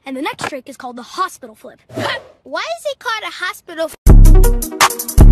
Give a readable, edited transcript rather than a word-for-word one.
And the next trick is called the hospital flip. Why is it called a hospital flip?